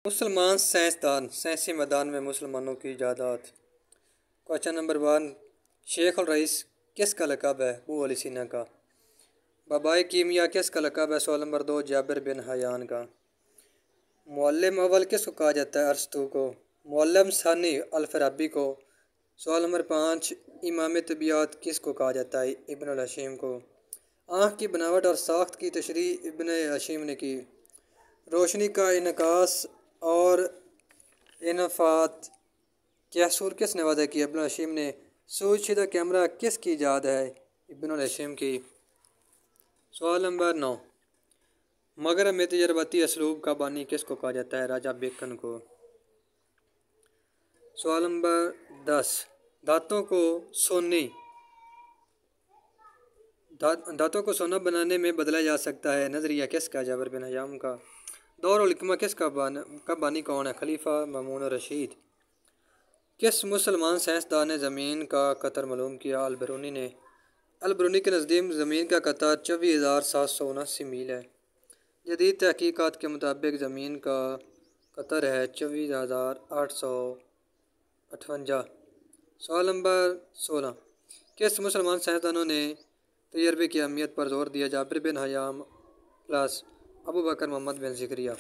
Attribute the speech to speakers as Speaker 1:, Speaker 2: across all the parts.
Speaker 1: مسلمان سائنسدان سائنسی میدان میں مسلمانوں کی ایجادات۔ کوشچن نمبر 1، شیخ الرئیس کس کا لقب ہے؟ ابو علی سینا کا۔ بابائے کیمیا کس کا لقب ہے؟ سوال نمبر 2، جابر بن حیان کا۔ معلم اول کس کو کہا جاتا ہے؟ ارسطو کو۔ معلم ثانی الفارابی کو۔ سوال نمبر 5، امام طبیعیات کس کو کہا جاتا ہے؟ ابن الہشیم کو۔ آنکھ کی بناوٹ اور ساخت کی تشریح ابن الہشیم نے کی۔ روشنی کا انعکاس اور انفعات کے اصول کس نے وضع کیا؟ ابن الہشیم نے۔ سوئی شدہ کیمرہ کس کی ایجاد ہے؟ ابن الہشیم کی۔ سوال نمبر 9، مغرب میں تجرباتی اسلوب کا بانی کس کو کہا جاتا ہے؟ راجہ بیکن کو۔ سوال نمبر 10، دھاتوں کو سونا بنانے میں بدلا جا سکتا ہے، نظریہ کس کا؟ جابر بن حیان کا۔ دور الحکمہ کس کا بانی کون ہے؟ خلیفہ مامون الرشید۔ کس مسلمان سائنسدان نے زمین کا قطر معلوم کیا؟ البرونی نے۔ البرونی کے نزدیک زمین کا قطر 24,779 میل ہے۔ جدید تحقیقات کے مطابق زمین کا قطر ہے 24,858۔ سوال نمبر 16، کس مسلمان سائنسدانوں نے تجربے کی اہمیت پر زور دیا؟ Jabir bin Hayyan plus Abu Bakr Muhammad bin Zakariya.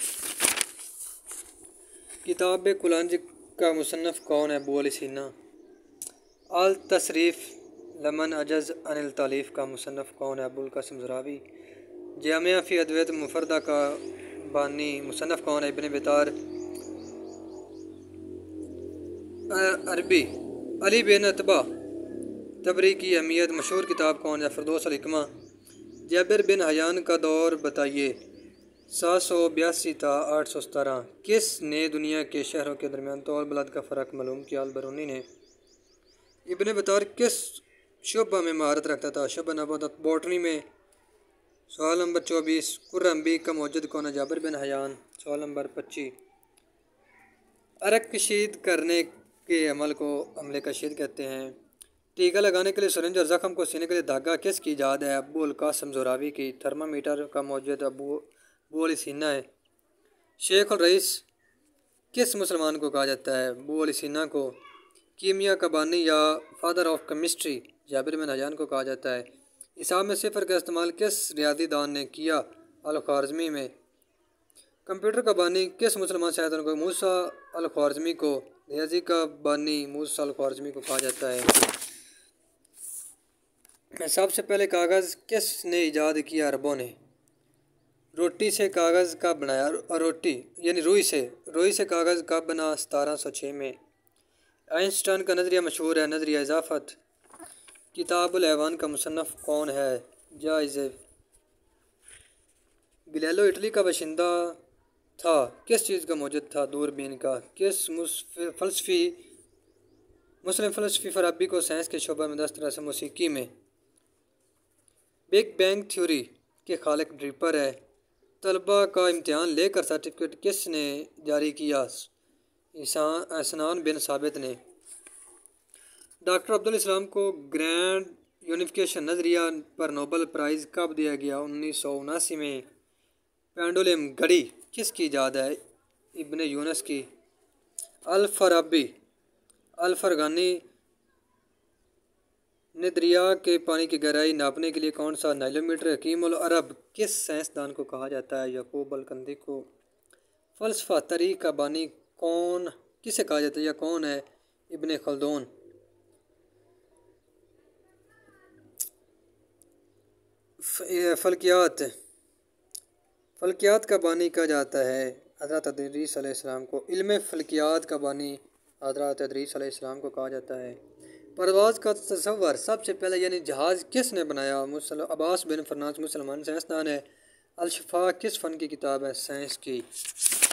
Speaker 1: کتاب کلنج کا مصنف کون ہے؟ ابو علی سینا۔ التصریف لمن عجز عن التالیف کا مصنف کون ہے؟ ابو القاسم زراوی۔ جامعہ فی ادویت مفردہ کا بانی مصنف کون ہے؟ ابن بطار۔ عربی علی بن عتبہ تبری کی اہمیت مشہور کتاب کون ہے؟ فردوس الحکمہ۔ جابر بن حیان کا دور بتائیے۔ 782 تا 817۔ کس نے دنیا کے شہروں کے درمیان طول بلد کا فرق معلوم کیا؟ البرونی نے۔ ابن بطار کس شعبہ میں مہارت رکھتا تھا؟ شعبہ نباتات بوٹنی میں۔ سوال نمبر 24، قرہ انبیہ کا موجد کون ہے؟ جابر بن حیان۔ سوال نمبر 25، عرق کشید کرنے کے عمل کو عمل کشید کہتے ہیں۔ ٹیکہ لگانے کے لیے سرنج اور زخم کو سینے کے لیے دھاگہ کس کی ایجاد ہے؟ ابو القاسم زراوی کی۔ تھرمامیٹر کا موجد ابو علی سینا ہے۔ شیخ الرئیس کس مسلمان کو کہا جاتا ہے؟ ابو علی سینا کو۔ کیمیا کا بانی یا father of chemistry Jabir bin Hayyan کو کہا جاتا ہے۔ حساب میں صفر کا استعمال کس ریاضی دان نے کیا؟ الخوارزمی میں۔ کمپیوٹر کا بانی کس مسلمان سائنسدان کو؟ موسیٰ الخوارزمی کو۔ ریاضی کا بانی موسیٰ الخوارزمی کو کہا جاتا ہے۔ سب سے پہلے کاغذ کس نے ایجاد کیا؟ عربوں نے۔ روٹی سے کاغذ کب بنایا؟ روئی سے کاغذ کب بنا؟ 1706 میں۔ آئنسٹائن کا نظریہ مشہور ہے، نظریہ اضافت۔ کتاب الحیوان کا مصنف کون ہے؟ جائزے۔ گلیلو اٹلی کا باشندہ تھا، کس چیز کا موجد تھا؟ دوربین کا۔ کس مسلم فلسفی فارابی کو سائنس کے شعبہ میں دسترس ہے؟ موسیقی میں۔ بگ بینگ تھیوری کے خالق ڈریپر ہے۔ طلباء کا امتحان لے کر سرٹیفکیٹ کس نے جاری کیا؟ حسنان بن ثابت نے۔ ڈاکٹر عبدالاسلام کو گرینڈ یونیفیکیشن نظریہ پر نوبل پرائز کب دیا گیا؟ 1979 میں۔ پینڈولم گھڑی کس کی ایجاد ہے؟ ابن یونس کی۔ الفارابی الفراغانی نے دریا کے پانی کی گہرائی ناپنے کے لیے کون سا نائلومیٹر؟ حکیم العرب کس سائنسدان کو کہا جاتا ہے؟ یعقوب الکندی کو۔ فلسفہ تاریخ کا بانی کسے کہا جاتا ہے یا کون ہے؟ ابن خلدون۔ فلکیات کا بانی کہا جاتا ہے؟ حضرت ادریس علیہ السلام کو۔ علم فلکیات کا بانی حضرت ادریس علیہ السلام کو کہا جاتا ہے۔ پرواز کا تصور سب سے پہلے یعنی جہاز کس نے بنایا؟ عباس بن فرناس مسلمان سائنسدان ہے۔ الشفاء کس فن کی کتاب ہے؟ سائنس کی۔